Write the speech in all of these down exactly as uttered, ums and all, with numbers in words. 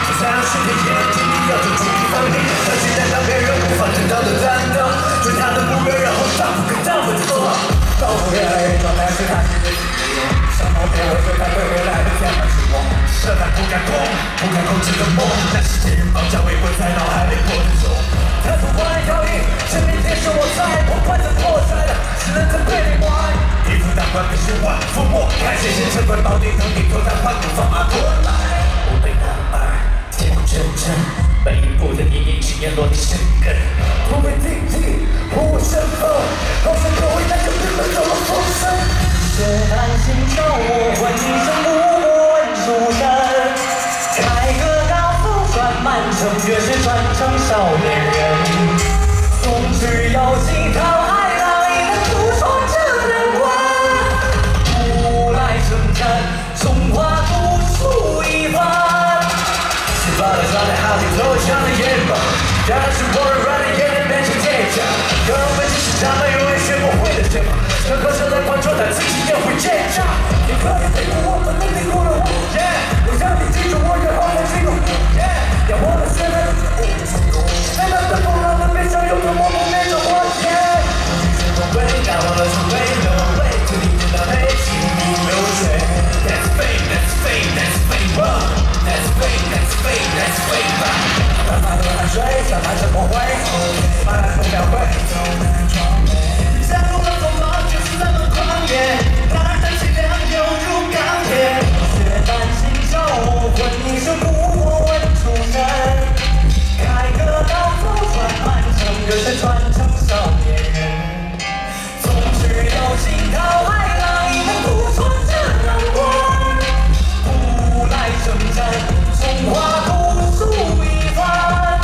就算是天眼睛，要做出一方面，相信担当别人无法承担的担当，追他的目标，然后大步跟大步走。高不越来越壮，但是他是自己用，什么别为对他对未来的天马行空，射他不敢碰，不敢控制的梦，那是千人绑架围困在脑海里过的种。他从怀里逃逸，生命接受我猜，我快怎破绽了，只能在被你玩。一副大官被十万覆没，看谁先成为保定头顶头他换不放马过来。我被难爱，铁骨铮铮，每一步的阴影经验落地生根。不被定义，护我身后，好像各位那就日本走了风声。 血染心照我浑身无我问出身，开个高速转满城，越是转成少年人。总之有几套海浪，也能独说这人文。古来征战，中华独树一番。 十八的状态好比投降的野马，当然是我的软的眼泪变成铁甲。有人分析是他们永远学不会的解码，可可是来关注他自己也会奸诈。你可以背负我的命令，过了我，我让你记住我以后的进攻。要我的血脉，在那的风浪的面上有个默默那种火焰。我被打忘了成为了为，就你知道内心里流水。That's fame, that's fame, that's fame, that's fame, that's fame, that's fame 吧。慢慢的汗水，散发着光辉，慢慢不描绘。 在路上匆忙，就是那么狂野，大胆气量犹如钢铁。血染心照我浑一生不我问出身，开个高速转满城，热血传承少年人。总之有惊涛骇浪，亦能独穿这阳光。古来征战，中华独树一番。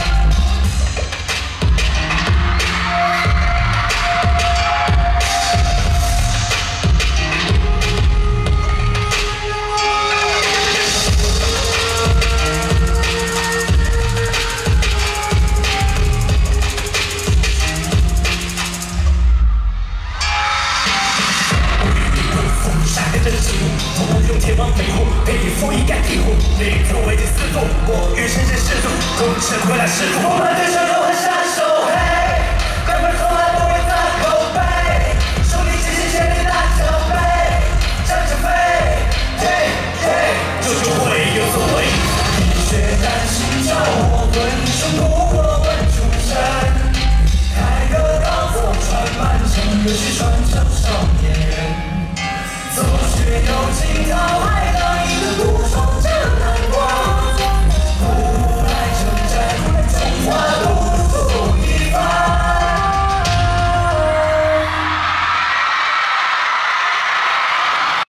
不用前往北户，陪你负一杆庇护，你曾为敌四顾，我与生生世度，功成回来师傅，我们的生